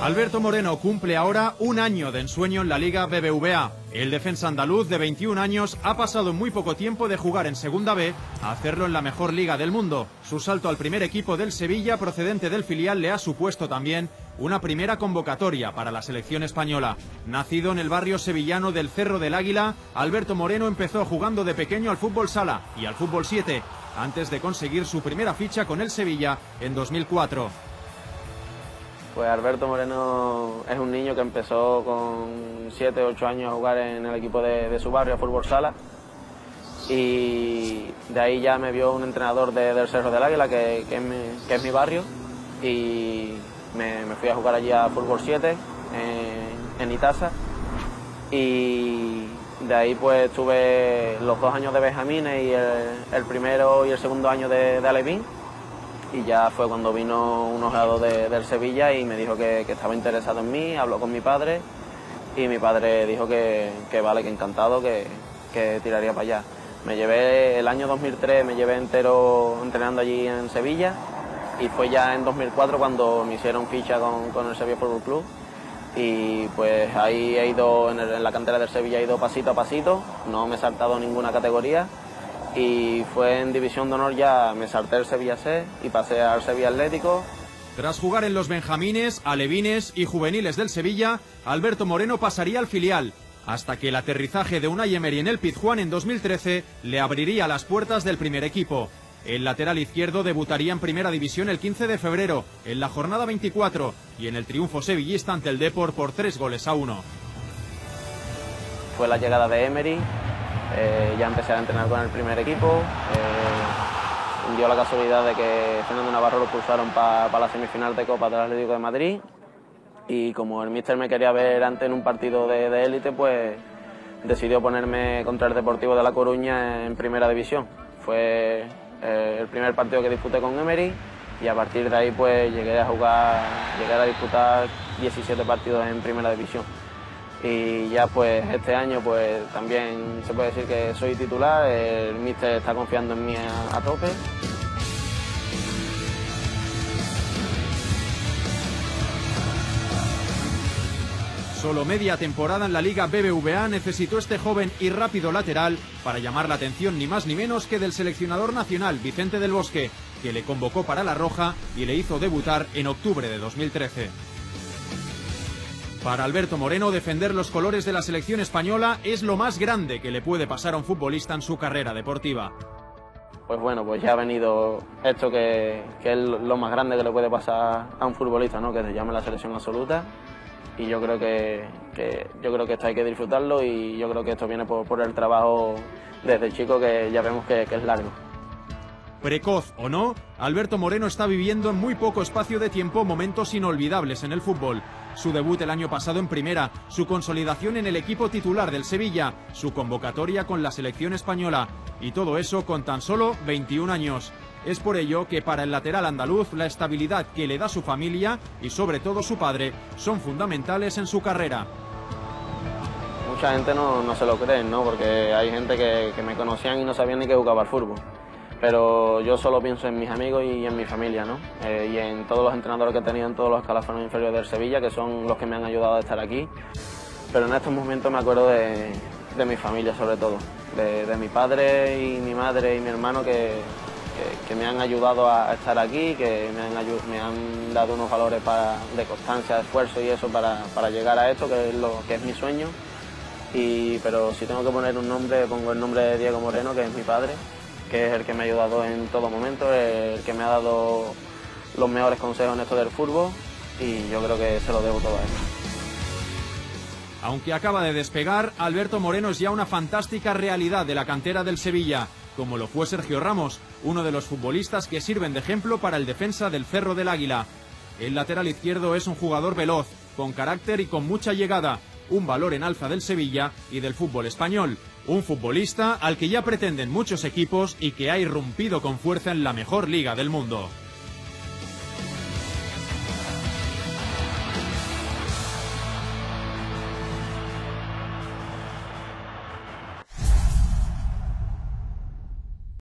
Alberto Moreno cumple ahora un año de ensueño en la Liga BBVA. El defensa andaluz de 21 años ha pasado en muy poco tiempo de jugar en Segunda B a hacerlo en la mejor liga del mundo. Su salto al primer equipo del Sevilla, procedente del filial, le ha supuesto también una primera convocatoria para la selección española. Nacido en el barrio sevillano del Cerro del Águila, Alberto Moreno empezó jugando de pequeño al fútbol sala y al fútbol 7, antes de conseguir su primera ficha con el Sevilla en 2004. Pues Alberto Moreno es un niño que empezó con 7 o 8 años a jugar en el equipo de su barrio, fútbol sala, y de ahí ya me vio un entrenador del Cerro del Águila, que es mi barrio, y me fui a jugar allí a fútbol 7 en Itasa, y de ahí pues tuve los 2 años de Benjamines y el primero y el segundo año de Alevín. Y ya fue cuando vino un ojeador del Sevilla y me dijo que estaba interesado en mí, habló con mi padre y mi padre dijo que vale, que encantado, que tiraría para allá. Me llevé el año 2003, me llevé entero entrenando allí en Sevilla y fue ya en 2004 cuando me hicieron ficha con el Sevilla Fútbol Club. Y pues ahí he ido, en la cantera del Sevilla he ido pasito a pasito, no me he saltado ninguna categoría. Y fue en División de Honor ya me salté el Sevilla C y pasé al Sevilla Atlético. Tras jugar en los Benjamines, Alevines y Juveniles del Sevilla, Alberto Moreno pasaría al filial, hasta que el aterrizaje de Unai Emery en el Pizjuán en 2013 le abriría las puertas del primer equipo. El lateral izquierdo debutaría en Primera División el 15 de febrero, en la jornada 24, y en el triunfo sevillista ante el Depor por 3-1. Fue la llegada de Emery. Ya empecé a entrenar con el primer equipo, dio la casualidad de que Fernando Navarro lo pulsaron para la semifinal de Copa del Atlético de Madrid y como el míster me quería ver antes en un partido de élite, pues decidió ponerme contra el Deportivo de La Coruña en Primera División. Fue el primer partido que disputé con Emery y a partir de ahí pues llegué a disputar 17 partidos en Primera División. Y ya pues este año pues también se puede decir que soy titular, el míster está confiando en mí a tope. Solo media temporada en la Liga BBVA necesitó este joven y rápido lateral para llamar la atención ni más ni menos que del seleccionador nacional Vicente del Bosque, que le convocó para la Roja y le hizo debutar en octubre de 2013. Para Alberto Moreno, defender los colores de la selección española es lo más grande que le puede pasar a un futbolista en su carrera deportiva. Pues bueno, pues ya ha venido esto que es lo más grande que le puede pasar a un futbolista, ¿no? Que se llame la selección absoluta. Y yo creo que esto hay que disfrutarlo y yo creo que esto viene por el trabajo desde chico, que ya vemos que es largo. Precoz o no, Alberto Moreno está viviendo en muy poco espacio de tiempo momentos inolvidables en el fútbol. Su debut el año pasado en Primera, su consolidación en el equipo titular del Sevilla, su convocatoria con la selección española, y todo eso con tan solo 21 años. Es por ello que para el lateral andaluz la estabilidad que le da su familia y sobre todo su padre son fundamentales en su carrera. Mucha gente no se lo cree, ¿no? Porque hay gente que me conocían y no sabían ni que jugaba al fútbol. Pero yo solo pienso en mis amigos y en mi familia, ¿no? Y en todos los entrenadores que he tenido en todos los escalafones inferiores del Sevilla, que son los que me han ayudado a estar aquí. Pero en estos momentos me acuerdo de mi familia, sobre todo, de mi padre y mi madre y mi hermano que me han ayudado a estar aquí, que me han dado unos valores de constancia, de esfuerzo y eso para llegar a esto, que es mi sueño. Pero si tengo que poner un nombre, pongo el nombre de Diego Moreno, que es mi padre, que es el que me ha ayudado en todo momento, el que me ha dado los mejores consejos en esto del fútbol, y yo creo que se lo debo todo a él. Aunque acaba de despegar, Alberto Moreno es ya una fantástica realidad de la cantera del Sevilla, como lo fue Sergio Ramos, uno de los futbolistas que sirven de ejemplo para el defensa del Cerro del Águila. El lateral izquierdo es un jugador veloz, con carácter y con mucha llegada, un valor en alza del Sevilla y del fútbol español. Un futbolista al que ya pretenden muchos equipos y que ha irrumpido con fuerza en la mejor liga del mundo.